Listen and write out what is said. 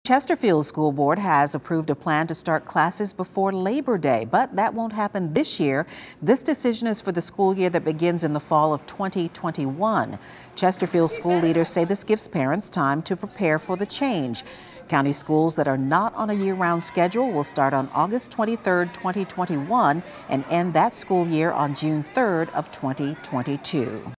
Chesterfield School Board has approved a plan to start classes before Labor Day, but that won't happen this year. This decision is for the school year that begins in the fall of 2021. Chesterfield school leaders say this gives parents time to prepare for the change. County schools that are not on a year-round schedule will start on August 23, 2021 and end that school year on June 3rd of 2022.